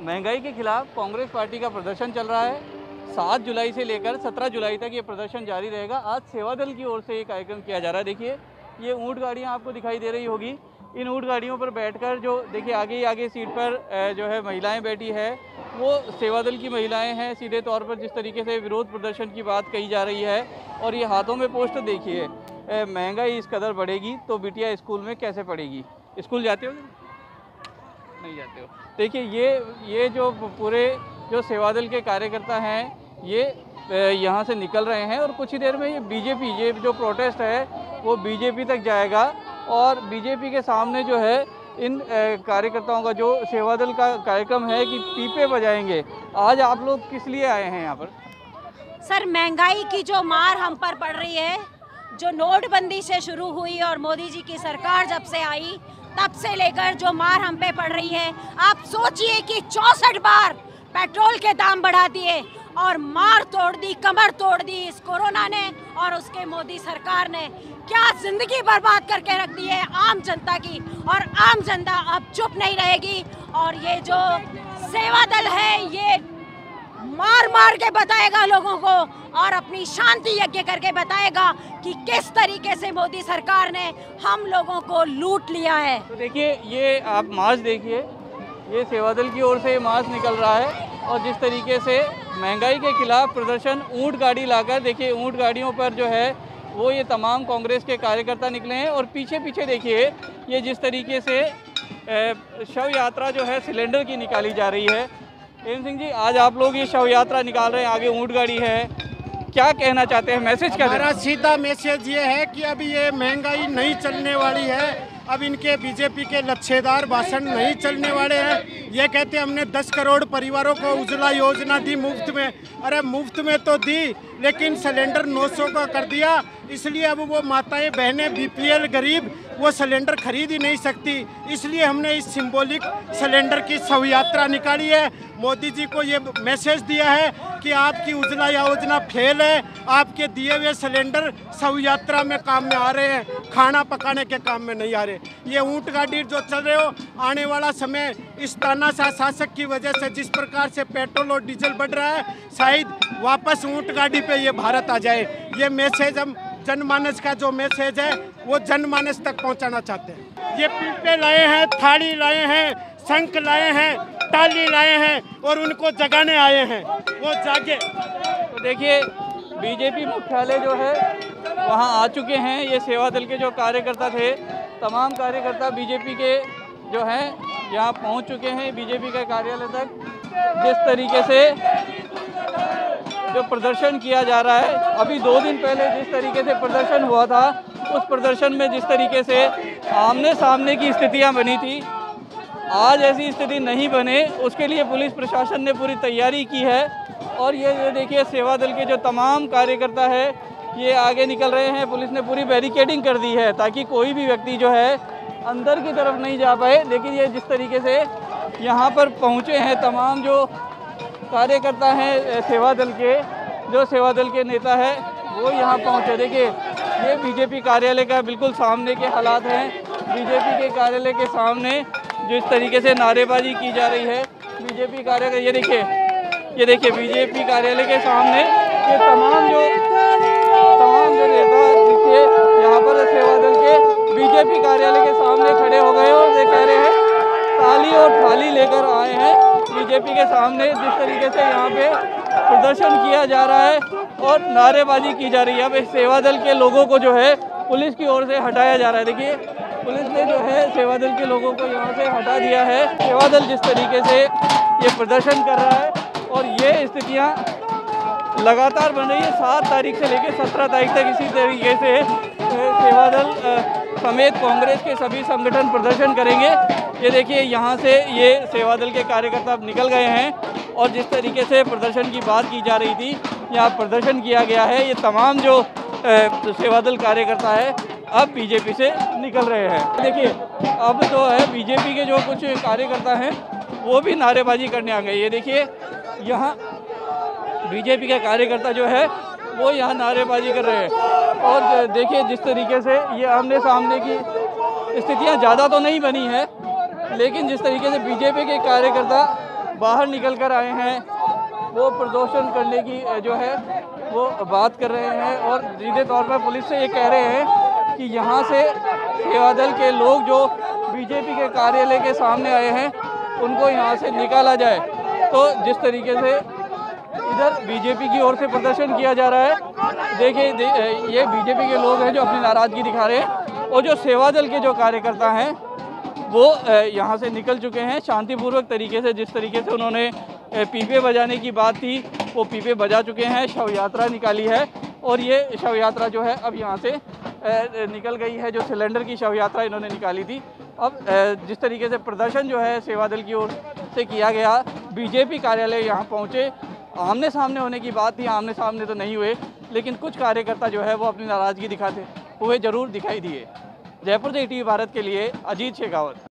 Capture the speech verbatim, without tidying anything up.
महंगाई के खिलाफ कांग्रेस पार्टी का प्रदर्शन चल रहा है। सात जुलाई से लेकर सत्रह जुलाई तक ये प्रदर्शन जारी रहेगा। आज सेवा दल की ओर से ये कार्यक्रम किया जा रहा है। देखिए ये ऊँट गाड़ियाँ आपको दिखाई दे रही होगी। इन ऊँट गाड़ियों पर बैठकर जो देखिए आगे ही आगे सीट पर जो है महिलाएं बैठी है, वो सेवा दल की महिलाएं हैं। सीधे तौर पर जिस तरीके से विरोध प्रदर्शन की बात कही जा रही है, और ये हाथों में पोस्टर देखिए, महंगाई इस कदर बढ़ेगी तो बिटिया स्कूल में कैसे पढ़ेगी। स्कूल जाते हो? नहीं जाते हो। देखिए ये ये जो पूरे जो सेवा दल के कार्यकर्ता हैं, ये यहाँ से निकल रहे हैं और कुछ ही देर में ये बीजेपी, ये जो प्रोटेस्ट है वो बीजेपी तक जाएगा और बीजेपी के सामने जो है इन कार्यकर्ताओं का जो सेवा दल का कार्यक्रम है कि पीपे बजाएंगे। आज आप लोग किस लिए आए हैं यहाँ पर? सर, महंगाई की जो मार हम पर पड़ रही है, जो नोटबंदी से शुरू हुई और मोदी जी की सरकार जब से आई तब से लेकर जो मार हम पे पड़ रही है, आप सोचिए कि चौसठ बार पेट्रोल के दाम बढ़ा दिए और मार तोड़ दी, कमर तोड़ दी इस कोरोना ने और उसके मोदी सरकार ने। क्या जिंदगी बर्बाद करके रख दी है आम जनता की, और आम जनता अब चुप नहीं रहेगी। और ये जो सेवा दल है ये मार मार के बताएगा लोगों को और अपनी शांति यज्ञ करके बताएगा कि किस तरीके से मोदी सरकार ने हम लोगों को लूट लिया है। तो देखिए ये आप मार्च देखिए, ये सेवा दल की ओर से मार्च निकल रहा है और जिस तरीके से महंगाई के खिलाफ प्रदर्शन ऊंट गाड़ी लाकर, देखिए ऊंट गाड़ियों पर जो है वो ये तमाम कांग्रेस के कार्यकर्ता निकले हैं। और पीछे पीछे देखिए ये जिस तरीके से शव यात्रा जो है सिलेंडर की निकाली जा रही है। एम सिंह जी, आज आप लोग ये शव यात्रा निकाल रहे हैं, आगे ऊंट गाड़ी है, क्या कहना चाहते हैं? मैसेज क्या? हमारा सीधा मैसेज ये है कि अभी ये महंगाई नहीं चलने वाली है। अब इनके बीजेपी के लच्छेदार भाषण नहीं चलने वाले हैं। ये कहते हैं हमने दस करोड़ परिवारों को उज्ज्वला योजना दी मुफ्त में। अरे मुफ्त में तो दी, लेकिन सिलेंडर नौ सौ का कर दिया, इसलिए अब वो माताएं बहनें बीपीएल गरीब वो सिलेंडर खरीद ही नहीं सकती। इसलिए हमने इस सिंबॉलिक सिलेंडर की शव यात्रा निकाली है। मोदी जी को ये मैसेज दिया है कि आपकी उज्ज्वला योजना फेल है, आपके दिए हुए सिलेंडर शव यात्रा में काम में आ रहे हैं, खाना पकाने के काम में नहीं आ रहे। ये ऊंट गाड़ी जो चल रहे हो, आने वाला समय इस तानाशाह शासक की वजह से जिस प्रकार से पेट्रोल और डीजल बढ़ रहा है, शायद वापस ऊंट गाड़ी पे ये भारत आ जाए। ये मैसेज हम जनमानस का जो मैसेज है वो जनमानस तक पहुंचाना चाहते हैं। ये पीपे लाए हैं, थाली लाए हैं, शंख लाए हैं, ताली लाए हैं और उनको जगाने आए हैं, वो जागे। तो देखिए बीजेपी मुख्यालय जो है वहां आ चुके हैं। ये सेवा दल के जो कार्यकर्ता थे, तमाम कार्यकर्ता बीजेपी के जो हैं यहाँ पहुँच चुके हैं बीजेपी के कार्यालय तक। जिस तरीके से जो प्रदर्शन किया जा रहा है, अभी दो दिन पहले जिस तरीके से प्रदर्शन हुआ था, उस प्रदर्शन में जिस तरीके से आमने सामने की स्थितियां बनी थी, आज ऐसी स्थिति नहीं बने, उसके लिए पुलिस प्रशासन ने पूरी तैयारी की है। और ये ये देखिए सेवा दल के जो तमाम कार्यकर्ता है ये आगे निकल रहे हैं। पुलिस ने पूरी बैरिकेडिंग कर दी है ताकि कोई भी व्यक्ति जो है अंदर की तरफ नहीं जा पाए। लेकिन ये जिस तरीके से यहाँ पर पहुँचे हैं तमाम जो कार्यकर्ता हैं सेवा दल के, जो सेवा दल के नेता है वो यहाँ पहुँचे। देखिए ये बीजेपी कार्यालय का बिल्कुल सामने के हालात हैं। बीजेपी के कार्यालय के सामने जिस तरीके से नारेबाजी की जा रही है बीजेपी कार्यालय, ये देखिए ये देखिए बीजेपी कार्यालय के सामने ये तमाम जो तमाम जो नेता देखिए यहाँ पर सेवा दल के बीजेपी कार्यालय के सामने खड़े हो गए और ये कह रहे हैं ताली और थाली लेकर आए हैं बीजेपी के सामने। जिस तरीके से यहाँ पे प्रदर्शन किया जा रहा है और नारेबाजी की जा रही है, अब सेवा दल के लोगों को जो है पुलिस की ओर से हटाया जा रहा है। देखिए पुलिस ने जो है सेवा दल के लोगों को यहाँ से हटा दिया है। सेवा दल जिस तरीके से ये प्रदर्शन कर रहा है और ये स्थितियाँ लगातार बन रही है, सात तारीख से लेकर सत्रह तारीख तक इसी तरीके से सेवा दल समेत कांग्रेस के सभी संगठन प्रदर्शन करेंगे। ये देखिए यहाँ से ये सेवा दल के कार्यकर्ता अब निकल गए हैं और जिस तरीके से प्रदर्शन की बात की जा रही थी, यहाँ प्रदर्शन किया गया है। ये तमाम जो सेवा दल कार्यकर्ता है अब बीजेपी से निकल रहे हैं। देखिए अब जो है बीजेपी के जो कुछ कार्यकर्ता हैं वो भी नारेबाजी करने आ गए। ये देखिए यहाँ बीजेपी का कार्यकर्ता जो है वो यहाँ नारेबाजी कर रहे हैं और देखिए जिस तरीके से ये आमने सामने की स्थितियाँ ज़्यादा तो नहीं बनी है, लेकिन जिस तरीके से बीजेपी के कार्यकर्ता बाहर निकल कर आए हैं वो प्रदर्शन करने की जो है वो बात कर रहे हैं और सीधे तौर पर पुलिस से ये कह रहे हैं कि यहाँ से सेवादल के लोग जो बीजेपी के कार्यालय के सामने आए हैं उनको यहाँ से निकाला जाए। तो जिस तरीके से इधर बीजेपी की ओर से प्रदर्शन किया जा रहा है, देखिए दे, ये बीजेपी के लोग हैं जो अपनी नाराज़गी दिखा रहे हैं और जो सेवादल के जो कार्यकर्ता हैं वो यहाँ से निकल चुके हैं शांतिपूर्वक तरीके से। जिस तरीके से उन्होंने पीपे बजाने की बात थी वो पीपे बजा चुके हैं, शव यात्रा निकाली है और ये शव यात्रा जो है अब यहाँ से निकल गई है। जो सिलेंडर की शव यात्रा इन्होंने निकाली थी, अब जिस तरीके से प्रदर्शन जो है सेवादल की ओर से किया गया, बीजेपी कार्यालय यहाँ पहुँचे, आमने सामने होने की बात थी, आमने सामने तो नहीं हुए, लेकिन कुछ कार्यकर्ता जो है वो अपनी नाराज़गी दिखाते हुए ज़रूर दिखाई दिए। जयपुर से ई टी वी भारत के लिए अजीत शेखावत।